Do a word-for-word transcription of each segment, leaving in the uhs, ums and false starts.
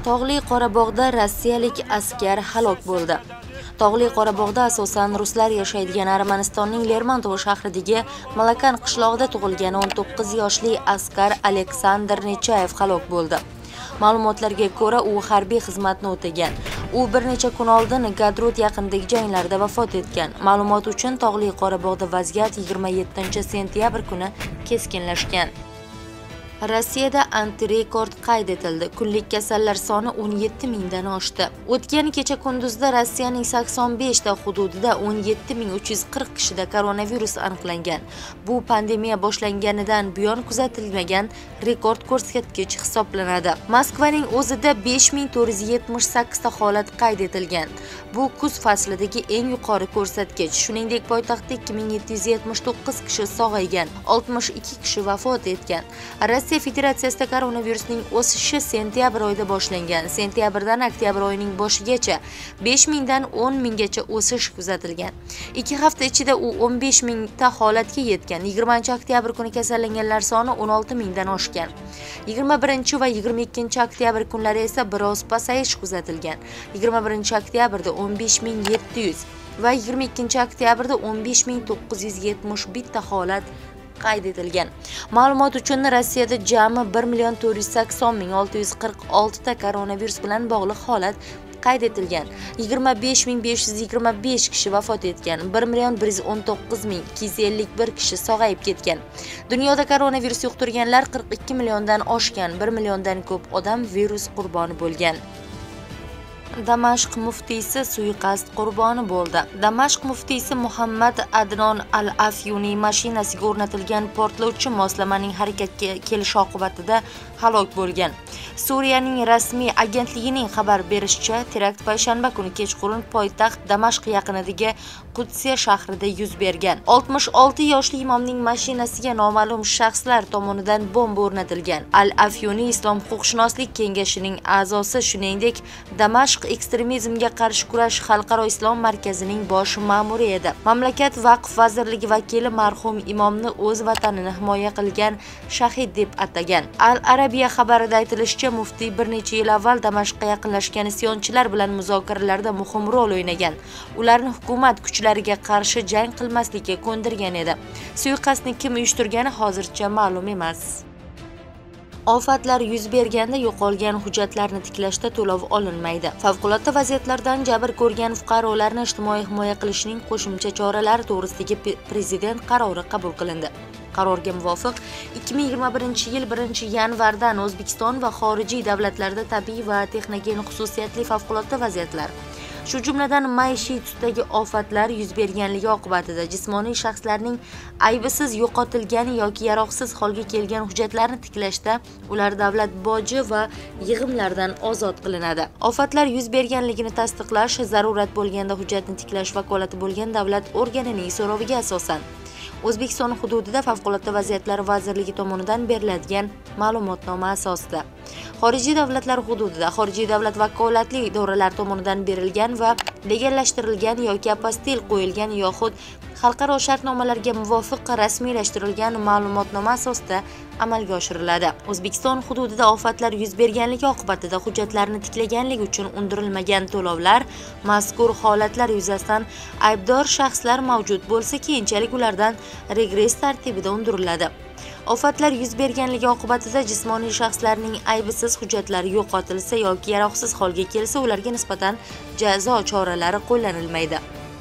Tog'li Qorabog'da rossiyalik askar halok bo'ldi. Tog'li Qorabog'da asosan ruslar yashaydigan Armanistonning Lermontov shahridagi Malakan qishlog'ida tug'ilgan o'n to'qqiz yoshli askar Aleksandr Nechayev halok bo'ldi. Ma'lumotlarga ko'ra, u harbiy xizmatni o'tagan. U bir necha kun oldin Gadrut yaqinidagi janglarda vafot etgan. Ma'lumot uchun, Tog'li Qorabog'da vaziyat yigirma yettinchi sentyabr kuni keskinlashgan. Rossiyada antirekord qayd etildi. Kunlik kasallar soni o'n yetti mingdan oshdi. O'tgan kecha kunduzda Rossiyaning sakson besh ta hududida o'n yetti ming uch yuz qirq kishida koronavirus aniqlangan. Bu pandemiya boshlanganidan buyon kuzatilmagan rekord ko'rsatkich hisoblanadi. Moskvaning o'zida besh ming to'rt yuz yetmish sakkiz ta holat qayd etilgan. Bu kuz faslidagi eng yuqori ko'rsatkich. Shuningdek, poytaxtda ikki ming yetti yuz yetmish to'qqiz kishi sog'aygan, oltmish ikki kishi vafot etgan. Rossiya Federatsiyasida koronavirusning o'sishi sentyabr oyida boshlangan. Sentyabrdan oktyabr oyining boshigacha besh mingdan o'n minggacha o'sish kuzatilgan. ikki hafta ichida u o'n besh ming ta holatga yetgan. yigirmanchi oktyabr kuni kasallanganlar soni o'n olti mingdan oshgan. yigirma birinchi va yigirma ikkinchi oktyabr kunlari esa biroz pasayish kuzatilgan. yigirma birinchi oktyabrda o'n besh ming yetti yuz va yigirma ikkinchi oktyabrda o'n besh ming to'qqiz yuz yetmish bir ta holat qayd etilgan. Ma'lumot uchun, Rossiyada jami bir million to'rt yuz sakson ming olti yuz qirq olti ta koronavirus bilan bog'liq holat qayd etilgan. yigirma besh ming besh yuz yigirma besh kishi vafot etgan. bir million bir yuz o'n to'qqiz ming ikki yuz ellik bir kishi sog'ayib ketgan. Dunyoda koronavirus yuqtirganlar qirq ikki milliondan oshgan. bir milliondan ko'p odam virus qurboni bo'lgan. Damashq muftiysi suiqasd qurboni bo'ldi. Damashq muftiysi Muhammad Adnon al-Afyuni mashinasiga o'rnatilgan portlovchi moslamaning harakatga kelishi oqibatida halok bo'lgan. Suriyaning rasmiy agentligining xabar berishicha, terakt payshanba kuni kechqurun poytaxt Damashq yaqinidagi Qudsiya shahrida yuz bergan. oltmish olti yoshli imomning mashinasiga noma'lum shaxslar tomonidan bomba o'rnatilgan. Al-Afyuni Islom huquqshunoslik kengashining a'zosi, shuningdek, Damashq ekstremizmga qarshi kurash xalqaro islom markazining bosh ma'muri edi. Mamlakat vaqf vazirligi vakili marhum imomni o'z vatanini himoya qilgan shahid deb atagan. Al-Arabiya xabarida aytilishicha, muftiy bir necha yil avval Damashqqa yaqinlashgan isyonchilar bilan muzokaralarda muhim rol o'ynagan. Ularni hukumat kuchlariga qarshi jang qilmaslikka ko'ndirgan edi. Suiqasdni kim uyushtirgani hozircha ma'lum emas. Ofatlar yuz berganda yo'qolgan hujjatlarni tiklashda to'lov olinmaydi. Favqulodda vaziyatlardan jabr ko'rgan fuqarolarni ijtimoiy himoya qilishning qo'shimcha choralari to'g'risidagi prezident qarori qabul qilindi. Qarorga muvofiq, ikki ming yigirma birinchi yil birinchi yanvardan O'zbekiston va xorijiy davlatlarda tabiiy va texnogen xususiyatli favqulodda vaziyatlar, shu jumladan maishiy tusdagi ofatlar yuz berganligi oqibatida jismoniy shaxslarning aybisiz yo'qotilgani yoki yaroqsiz holga kelgan hujjatlarni tiklashda ular davlat boji va yig'imlardan ozod qilinadi. Ofatlar yuz berganligini tasdiqlash zarurat bo'lganda hujjatni tiklash vakolati bo'lgan davlat organining so'roviga asosan O'zbekiston hududida Favqulodda vaziyatlar vazirligi tomonidan beriladigan ma'lumotnoma asosida xorijiy davlatlar hududida xorijiy davlat vakolatli idoralar tomonidan berilgan va legallashtirilgan yoki apostil qo'yilgan yoxud xalqaro shartnomalarga muvofiq rasmiylashtirilgan ma'lumotnoma asosida amalga oshiriladi. O'zbekiston hududida ofatlar yuz berganligi oqibatida hujjatlarni tiklaganligi uchun undirilmagan to'lovlar, mazkur holatlar yuzasidan aybdor shaxslar mavjud bo'lsa, keyinchalik ulardan regress tartibida undiriladi. Ofatlar yuz berganligi oqibatida jismoniy shaxslarning aybisiz hujjatlari yo'qotilsa yoki yaroqsiz holga kelsa, ularga nisbatan jazo choralari qo'llanilmaydi.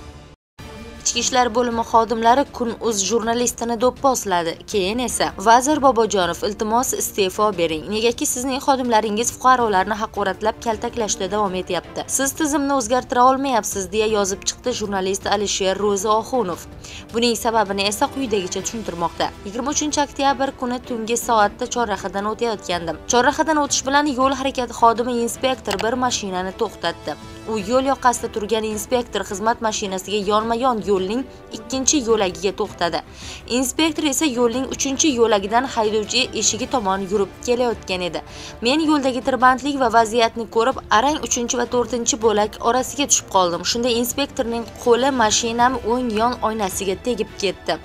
Ichki ishlar bo'limi xodimlari Kun.uz jurnalistini do'pposladi. Keyin esa Vazir Bobojonov, iltimos iste'fo bering. Negaki sizning xodimlaringiz fuqarolarni haqoratlab kaltaklashda davom etyapti. Siz tizimni o'zgartira olmayapsiz, deya yozib chiqdi jurnalist Alisher Ro'zioxunov. Buning sababini esa quyidagicha tushuntirmoqda. yigirma uchinchi oktyabr kuni tungi soatda chorrahadan o'tayotgandim. Chorrahadan o'tish bilan yo'l harakati xodimi inspektor bir mashinani to'xtatdi. U yo'l yoqasida turgan inspektor xizmat mashinasiga yonma-yon yo'lning ikkinchi yo'lagiga to'xtadi. Inspektor esa yo'lning uchinchi yo'lagidan haydovchi eshigi tomon yurib kelayotgan edi. Men yo'ldagi tirbandlik va vaziyatni ko'rib, arang uchinchi va to'rtinchi bo'lak orasiga tushib qoldim. Shunda inspektorning qo'li mashinam o'ng yon oynasiga tegib ketdi.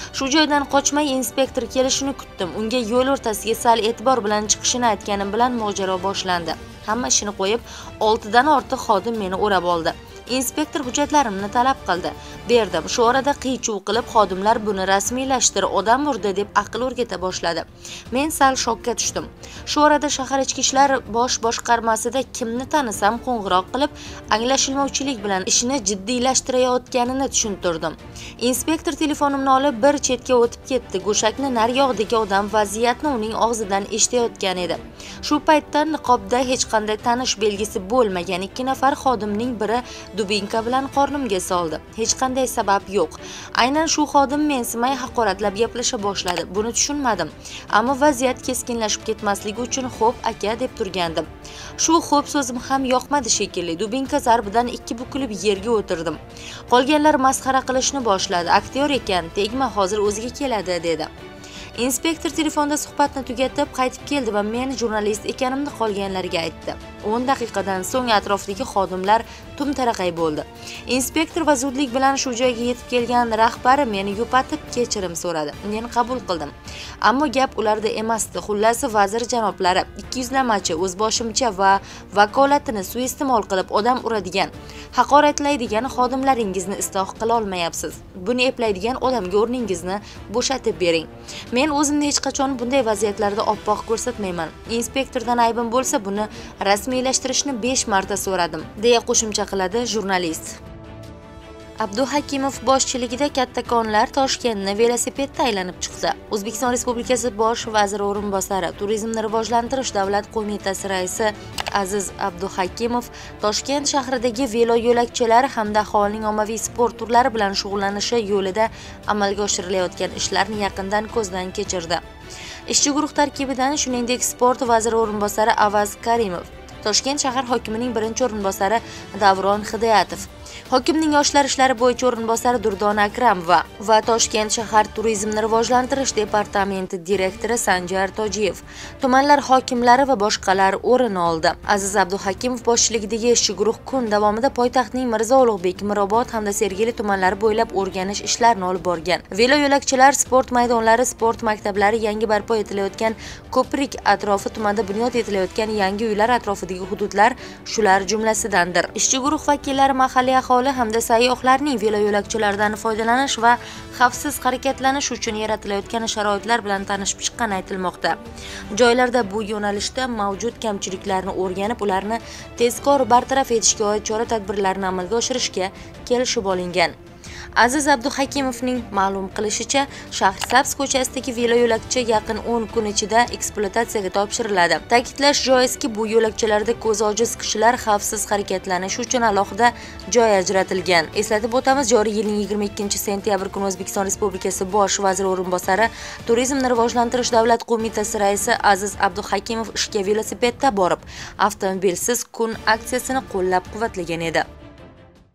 Shu joydan qochmay inspektor kelishini kutdim. Unga yo'l o'rtasiga sal e'tibor bilan chiqishini aytganim bilan mojaro boshlandi. Hamma ishini qo'yib, oltidan ortiq xodim meni o'rab oldi. Inspektor hujjatlarimni talab qildi. Berdim. Shu orada qiy-chuv qilib xodimlar buni rasmiylashtir, odam urdi deb aql o'rgata boshladi. Men sal shokka tushdim. Shu orada shahar ichki ishlar bosh boshqarmasida kimni tanisam qo'ng'iroq qilib, anglashilmovchilik bilan ishini jiddiylashtirayotganini tushuntirdim. Inspektor telefonimni olib bir chetga o'tib ketdi. Go'shakni naryoqdagi odam vaziyatni uning og'zidan eshitayotgan edi. Shu paytda niqobda hech qanday tanish belgisi bo'lmagan ikki nafar xodimning biri dubinka bilan qornimga soldi. Hech qanday sabab yo'q. Aynan shu xodim mensimay haqoratlab gaplasha boshladi. Buni tushunmadim. Ammo vaziyat keskinlashib ketmasligi uchun "Xo'p, aka" deb turgandim. Shu "xo'p" so'zim ham yoqmadi shekilli. Dubinka zarbidan ikki bukilib yerga o'tirdim. Qolganlar masxara qilishni boshladi. Aktyor ekan, tegma, hozir o'ziga keladi dedi. Inspektor telefonda suhbatni tugatib qaytib keldi va men jurnalist ekanimni qolganlarga aytdi. o'n daqiqadan so'ng atrofdagi xodimlar tum-taraqay bo'ldi. Inspektor va zudlik bilan shu joyga yetib kelgan rahbari meni yupatib kechirim so'radi. Men qabul qildim. Ammo gap ularda emasdi. Xullas, vazir janoblari ikki yuzlamachi, o'zboshimcha va vakolatini suiiste'mol qilib odam uradigan, haqoratlaydigan xodimlaringizni isloh qila olmayapsiz. Buni eplaydigan odamga o'rningizni bo'shatib bering. Men o'zimni hech qachon bunday vaziyatlarda oppoq ko'rsatmayman. Inspektordan aybim bo'lsa, buni rasmiylashtirishni besh marta so'radim, deya qo'shimcha qiladi jurnalist. Abduhakimov boshchiligida kattakonlar Toshkentni velosipedda aylanib chiqdi. O'zbekiston Respublikasi Bosh vaziri o'rinbosari, Turizmni rivojlantirish davlat qo'mitasi raisi Aziz Abduhakimov Toshkent shahridagi velo yo'lakchalar hamda aholining ommaviy sport turlari bilan shug'ullanishi yo'lida amalga oshirilayotgan ishlarni yaqindan ko'zdan kechirdi. Ishchi guruh tarkibidan shuningdek sport vaziri o'rinbosari Avaz Karimov, Toshkent shahar hokimining birinchi o'rinbosari Davron Hidayatov, hokimning yoshlar ishlari bo'yicha o'rinbosari Durdona Akramova va Toshkent shahar turizmni rivojlantirish departamenti direktori Sanjar Tojiyev, tumanlar hokimlari va boshqalar o'rin oldi. Aziz Abduhakimov boshchiligidagi ishchi guruh kun davomida poytaxtning Mirzo Ulug'bek, Mirobod hamda Sergeli tumanlari bo'ylab o'rganish ishlarini olib borgan. Velo yo'lakchalar, sport maydonlari, sport maktablari, yangi barpo etilayotgan ko'prik atrofi, tumanda bunyod etilayotgan yangi uylar atrofidagi hududlar shular jumlasidandir. Ishchi guruh vakillari mahalliy aholi hamda sayyohlarning velo yo'lakchalardan foydalanish va xavfsiz harakatlanish uchun yaratilayotgan sharoitlar bilan tanishib chiqqani aytilmoqda. Joylarda bu yo'nalishda mavjud kamchiliklarni o'rganib, ularni tezkor bartaraf etishga oid chora-tadbirlarni amalga oshirishga kelishib olingan. Aziz Abduhakimovning ma'lum qilishicha, Shahrisabz ko'chasidagi velo yo'lakcha yaqin o'n kun ichida ekspluatatsiyaga topshiriladi. Ta'kidlash joizki, bu yo'lakchalarda ko'z ojiz kishilar xavfsiz harakatlanishi uchun alohida joy ajratilgan. Eslatib o'tamiz, joriy yilning yigirma ikkinchi sentyabr kuni O'zbekiston Respublikasi Bosh vaziri o'rinbosari, Turizmni rivojlantirish davlat qo'mitasi raisi Aziz Abduhakimov ishga velosipedda borib, avtomobilsiz kun aksiyasini qo'llab-quvvatlagan edi.